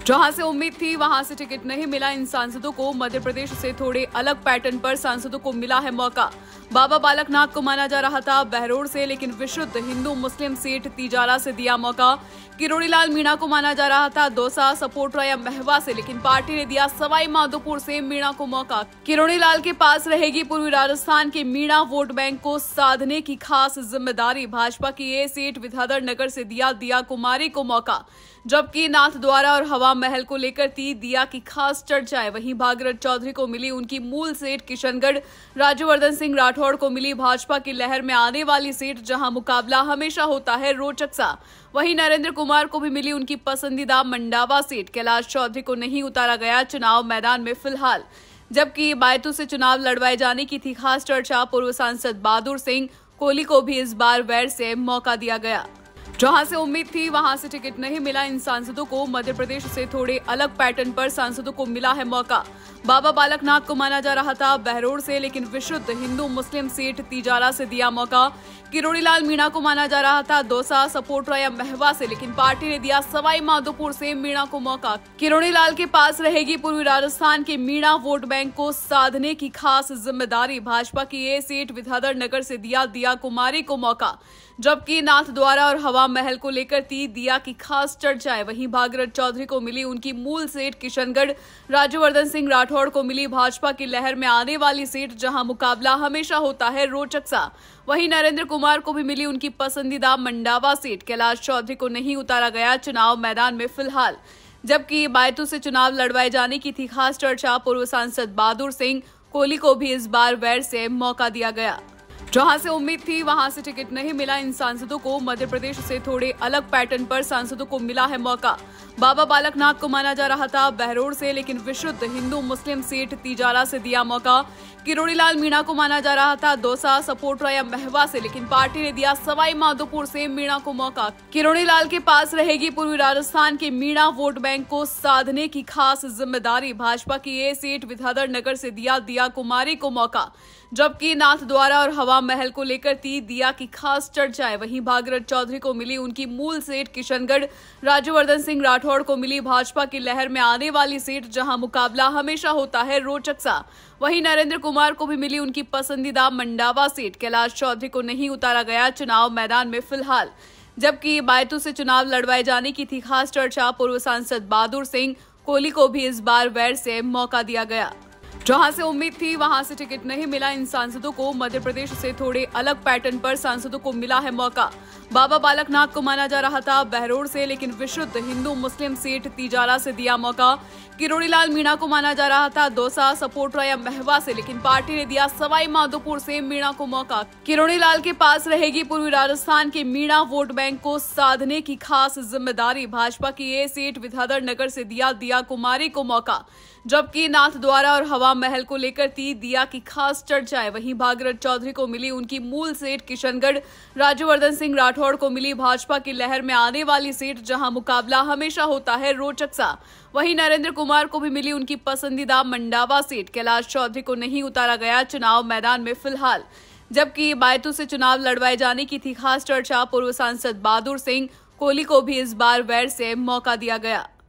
जहां से उम्मीद थी वहां से टिकट नहीं मिला इन सांसदों को। मध्य प्रदेश से थोड़े अलग पैटर्न पर सांसदों को मिला है मौका। बाबा बालकनाथ को माना जा रहा था बहरोड़ से, लेकिन विशुद्ध हिंदू मुस्लिम सीट तिजारा से दिया मौका। किरोड़ीलाल मीणा को माना जा रहा था दौसा, सपोटरा या महवा से, लेकिन पार्टी ने दिया सवाई माधोपुर से मीणा को मौका। किरोड़ीलाल के पास रहेगी पूर्वी राजस्थान के मीणा वोट बैंक को साधने की खास जिम्मेदारी। भाजपा की ये सीट विद्याधर नगर से दिया दिया कुमारी को मौका, जबकि नाथद्वारा और हवा महल को लेकर थी दिया की खास चर्चाएं। वहीं भागीरथ चौधरी को मिली उनकी मूल सीट किशनगढ़, राज्यवर्धन सिंह राठौड़ को मिली भाजपा की लहर में आने वाली सीट, जहां मुकाबला हमेशा होता है रोचक सा। वहीं नरेंद्र कुमार को भी मिली उनकी पसंदीदा मंडावा सीट। कैलाश चौधरी को नहीं उतारा गया चुनाव मैदान में फिलहाल, जबकि बायतू से चुनाव लड़वाए जाने की थी खास चर्चा। पूर्व सांसद बहादुर सिंह कोहली को भी इस बार वैर से मौका दिया गया। जहां से उम्मीद थी वहां से टिकट नहीं मिला इन सांसदों को। मध्य प्रदेश से थोड़े अलग पैटर्न पर सांसदों को मिला है मौका। बाबा बालकनाथ को माना जा रहा था बहरोड़ से, लेकिन विशुद्ध हिंदू मुस्लिम सीट तिजारा से दिया मौका। किरोड़ीलाल मीणा को माना जा रहा था दौसा, सपोटरा या महवा से, लेकिन पार्टी ने दिया सवाई माधोपुर से मीणा को मौका। किरोड़ीलाल के पास रहेगी पूर्वी राजस्थान के मीणा वोट बैंक को साधने की खास जिम्मेदारी। भाजपा की ये सीट विद्याधर नगर से दिया दिया कुमारी को मौका, जबकि नाथद्वारा और हवा महल को लेकर थी दिया की खास चर्चाएं। वहीं भागीरथ चौधरी को मिली उनकी मूल सीट किशनगढ़, राज्यवर्धन सिंह राठौड़ को मिली भाजपा की लहर में आने वाली सीट, जहां मुकाबला हमेशा होता है रोचक सा। वहीं नरेंद्र कुमार को भी मिली उनकी पसंदीदा मंडावा सीट। कैलाश चौधरी को नहीं उतारा गया चुनाव मैदान में फिलहाल, जबकि बायतू से चुनाव लड़वाए जाने की थी खास चर्चा। पूर्व सांसद बहादुर सिंह कोहली को भी इस बार वैर से मौका दिया गया। जहां से उम्मीद थी वहां से टिकट नहीं मिला इन सांसदों को। मध्य प्रदेश से थोड़े अलग पैटर्न पर सांसदों को मिला है मौका। बाबा बालकनाथ को माना जा रहा था बहरोड़ से, लेकिन विशुद्ध हिंदू मुस्लिम सीट तिजारा से दिया मौका। किरोड़ीलाल मीणा को माना जा रहा था दौसा, सपोटरा या महवा से, लेकिन पार्टी ने दिया सवाई माधोपुर से मीणा को मौका। किरोड़ीलाल के पास रहेगी पूर्वी राजस्थान के मीणा वोट बैंक को साधने की खास जिम्मेदारी। भाजपा की ये सीट विद्याधर नगर से दिया दिया कुमारी को मौका, जबकि नाथद्वारा और हवा महल को लेकर थी दिया की खास चर्चाएं। वहीं भागीरथ चौधरी को मिली उनकी मूल सीट किशनगढ़, राज्यवर्धन सिंह राठौड़ को मिली भाजपा की लहर में आने वाली सीट, जहां मुकाबला हमेशा होता है रोचक सा। वहीं नरेंद्र कुमार को भी मिली उनकी पसंदीदा मंडावा सीट। कैलाश चौधरी को नहीं उतारा गया चुनाव मैदान में फिलहाल, जबकि बायतू से चुनाव लड़वाए जाने की थी खास चर्चा। पूर्व सांसद बहादुर सिंह कोहली को भी इस बार वैर से मौका दिया गया। जहां से उम्मीद थी वहां से टिकट नहीं मिला इन सांसदों को। मध्य प्रदेश से थोड़े अलग पैटर्न पर सांसदों को मिला है मौका। बाबा बालकनाथ को माना जा रहा था बहरोड़ से, लेकिन विशुद्ध हिंदू मुस्लिम सीट तिजारा से दिया मौका। किरोड़ीलाल मीणा को माना जा रहा था दौसा, सपोटरा या महवा से, लेकिन पार्टी ने दिया सवाई माधोपुर से मीणा को मौका। किरोड़ीलाल के पास रहेगी पूर्वी राजस्थान के मीणा वोट बैंक को साधने की खास जिम्मेदारी। भाजपा की ये सीट विद्याधर नगर से दिया दिया कुमारी को मौका, जबकि नाथद्वारा और हवा महल को लेकर थी दिया की खास चर्चाएं। वहीं भागीरथ चौधरी को मिली उनकी मूल सीट किशनगढ़, राज्यवर्धन सिंह राठौड़ को मिली भाजपा की लहर में आने वाली सीट, जहां मुकाबला हमेशा होता है रोचक सा। वहीं नरेंद्र कुमार को भी मिली उनकी पसंदीदा मंडावा सीट। कैलाश चौधरी को नहीं उतारा गया चुनाव मैदान में फिलहाल, जबकि बायतू से चुनाव लड़वाए जाने की थी खास चर्चा। पूर्व सांसद बहादुर सिंह कोहली को भी इस बार वैर से मौका दिया गया।